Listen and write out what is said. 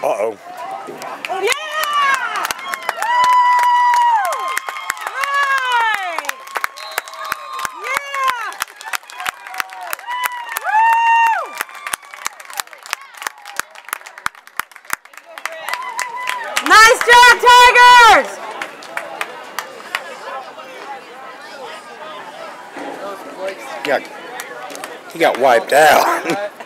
Uh-oh. Yeah! Nice job, Tigers! He got wiped out.